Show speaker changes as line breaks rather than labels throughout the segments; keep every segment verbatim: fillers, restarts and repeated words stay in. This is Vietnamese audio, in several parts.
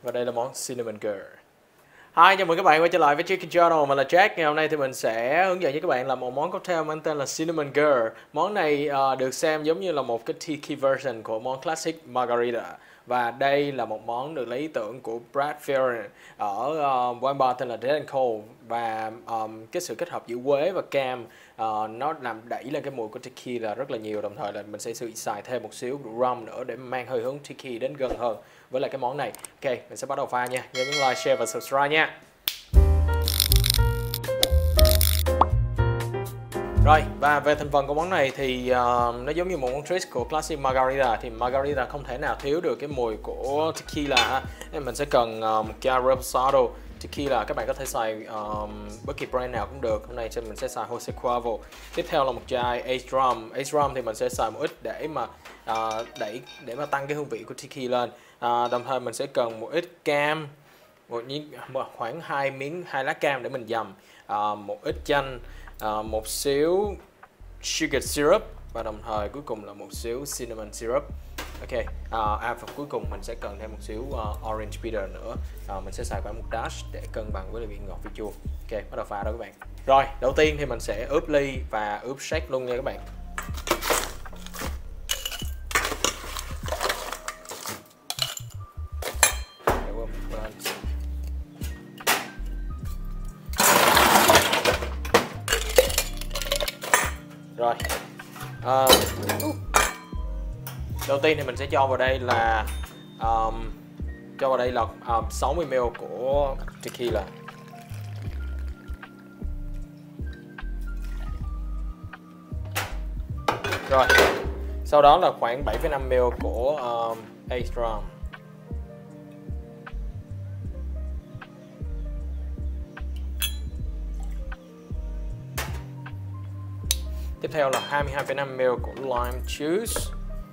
Và đây là món Cinnamon Girl. Hi, chào mừng các bạn quay trở lại với Chicken Journal. Mình là Jack. Ngày hôm nay thì mình sẽ hướng dẫn cho các bạn làm một món cocktail mang tên là Cinnamon Girl. Món này uh, được xem giống như là một cái tiki version của món classic Margarita. Và đây là một món được lấy ý tưởng của Brad Fearon ở uh, quán bar tên là Dead and Cold. Và um, cái sự kết hợp giữa quế và cam uh, nó làm đẩy lên cái mùi của tiki là rất là nhiều. Đồng thời là mình sẽ sử xài thêm một xíu rum nữa để mang hơi hướng tiki đến gần hơn với lại cái món này. Ok, mình sẽ bắt đầu pha nha. Nhớ nhấn like, share và subscribe nha. Rồi, và về thành phần của món này thì uh, nó giống như một món twist của classic Margarita. Thì Margarita không thể nào thiếu được cái mùi của tequila. Nên mình sẽ cần uh, một chai Reposado tequila. Các bạn có thể xài um, bất kỳ brand nào cũng được. Hôm nay mình sẽ xài Jose Cuervo. Tiếp theo là một chai Ace Rum. Ace Rum thì mình sẽ xài một ít để mà uh, đẩy để mà tăng cái hương vị của tequila lên. Uh, đồng thời mình sẽ cần một ít cam, một, một khoảng hai miếng hai lá cam để mình dầm, uh, một ít chanh, uh, một xíu sugar syrup và đồng thời cuối cùng là một xíu cinnamon syrup. Ok, uh, à, và cuối cùng mình sẽ cần thêm một xíu uh, orange bitter nữa. Uh, mình sẽ xài khoảng một dash để cân bằng với vị ngọt vị chua. Ok, bắt đầu pha đó các bạn. Rồi, đầu tiên thì mình sẽ ướp ly và ướp shake luôn nha các bạn. Rồi, à, đầu tiên thì mình sẽ cho vào đây là um, cho vào đây là um, sáu mươi mi li lít của tequila. Rồi, sau đó là khoảng bảy phẩy năm mi li lít của um, Ace Rum. Tiếp theo là hai mươi hai phẩy năm mi li lít của lime juice.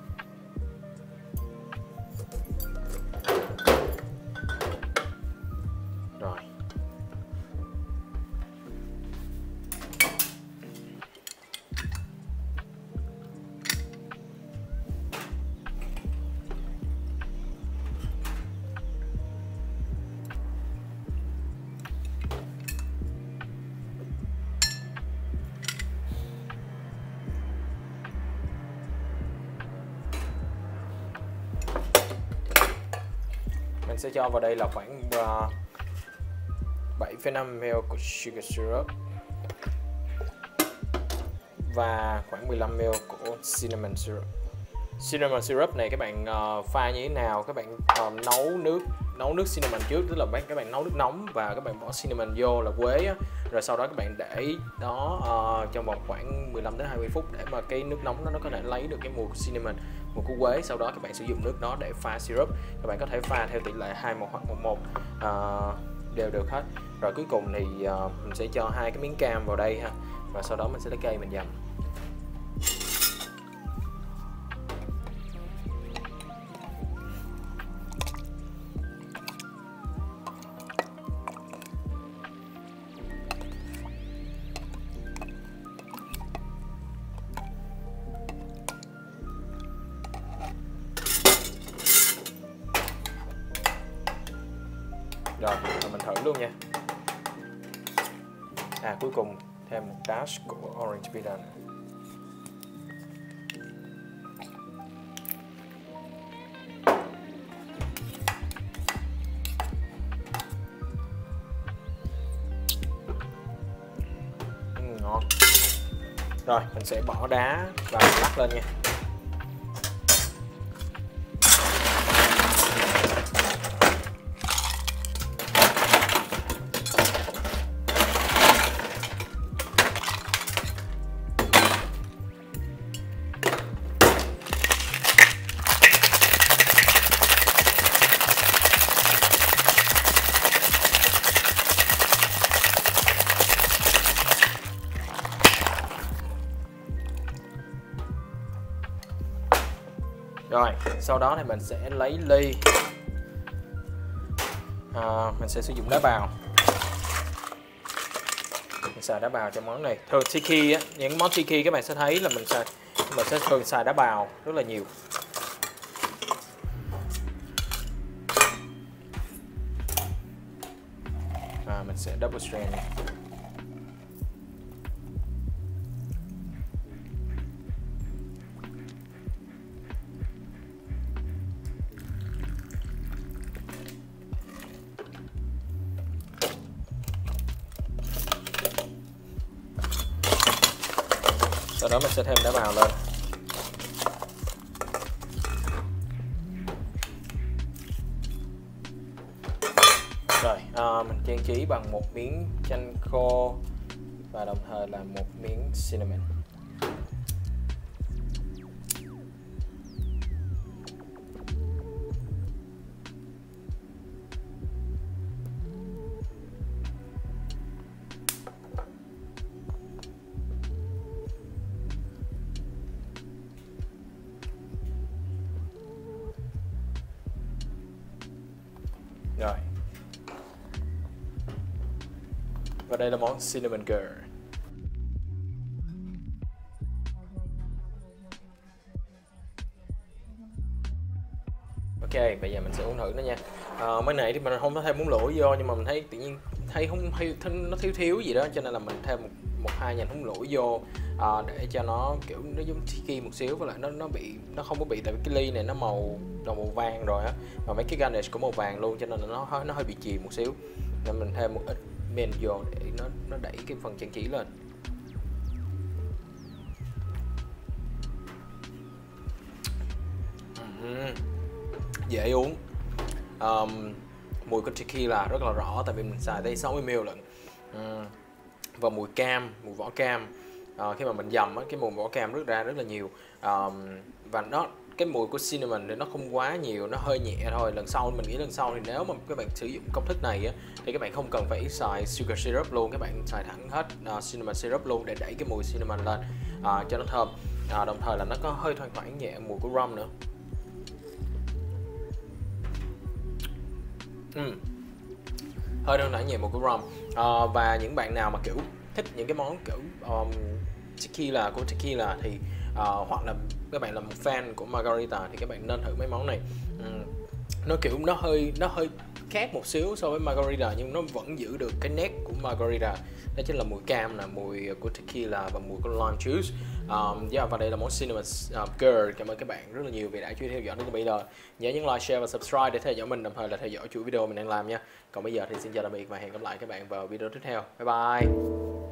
Rồi. Mình sẽ cho vào đây là khoảng uh, bảy phẩy năm mi li lít của sugar syrup và khoảng mười lăm mi li lít của cinnamon syrup. Cinnamon syrup này các bạn uh, pha như thế nào? Các bạn uh, nấu nước nấu nước cinnamon trước, tức là các bạn nấu nước nóng và các bạn bỏ cinnamon vô là quế á. Rồi sau đó các bạn để đó uh, trong vòng khoảng mười lăm đến hai mươi phút để mà cái nước nóng đó nó có thể lấy được cái mùi của cinnamon, mùi của quế. Sau đó các bạn sử dụng nước đó để pha syrup. Các bạn có thể pha theo tỷ lệ hai một hoặc một một uh, đều được hết. Rồi cuối cùng thì uh, mình sẽ cho hai cái miếng cam vào đây ha, và sau đó mình sẽ lấy cây mình dầm. Rồi, mình thử luôn nha. À, cuối cùng thêm một dash của orange bitter. Ừ, ngon. Rồi, mình sẽ bỏ đá và lắc lên nha. Rồi, sau đó thì mình sẽ lấy ly, à, mình sẽ sử dụng đá bào. Mình xài đá bào cho món này. Thường tiki á, những món tiki các bạn sẽ thấy là mình xài mình sẽ thường xài đá bào rất là nhiều. mình sẽ double strain nha. Sau đó mình sẽ thêm đá bào lên. Rồi, à, mình trang trí bằng một miếng chanh khô và đồng thời là một miếng cinnamon. Rồi. Và đây là món cinnamon girl. Ok, bây giờ mình sẽ uống thử nó nha. À, mới nãy thì mình không có thêm bún lũi vô, nhưng mà mình thấy tự nhiên thấy không thấy nó thiếu thiếu gì đó, cho nên là mình thêm một, một hai nhành bún lũi vô à, để cho nó kiểu nó giống tiki một xíu, với lại nó nó bị nó không có bị, tại vì cái ly này nó màu đầu màu vàng rồi á, và mấy cái garnish cũng màu vàng luôn, cho nên là nó nó hơi bị chìm một xíu, nên mình thêm một ít men vô để nó nó đẩy cái phần trang trí lên. uhm. Dễ uống. Um, mùi của tequila rất là rõ, tại vì mình xài tới sáu mươi mi li lận. uhm. Và mùi cam, mùi vỏ cam, uh, khi mà mình dầm á, cái mùi vỏ cam rất ra rất là nhiều. um, và nó cái mùi của cinnamon thì nó không quá nhiều, nó hơi nhẹ thôi. Lần sau mình nghĩ lần sau thì nếu mà các bạn sử dụng công thức này á, thì các bạn không cần phải xài sugar syrup luôn, các bạn xài thẳng hết uh, cinnamon syrup luôn để đẩy cái mùi cinnamon lên uh, cho nó thơm. Uh, đồng thời là nó có hơi thoang thoảng nhẹ mùi của rum nữa. uhm. Hơi thoang thoảng nhẹ mùi của rum. Uh, và những bạn nào mà kiểu thích những cái món kiểu um, tequila của tequila thì uh, hoặc là các bạn là một fan của margarita thì các bạn nên thử mấy món này. uhm. Nó kiểu nó hơi nó hơi khác một xíu so với margarita, nhưng nó vẫn giữ được cái nét của margarita, đó chính là mùi cam, là mùi của tequila và mùi của lime juice. Um, yeah, và đây là món cinnamon uh, girl. Cảm ơn các bạn rất là nhiều vì đã chú ý theo dõi đến bây giờ. Nhớ nhấn like, share và subscribe để theo dõi mình, đồng thời là theo dõi chuỗi video mình đang làm nha. Còn bây giờ thì xin chào tạm biệt và hẹn gặp lại các bạn vào video tiếp theo. Bye bye.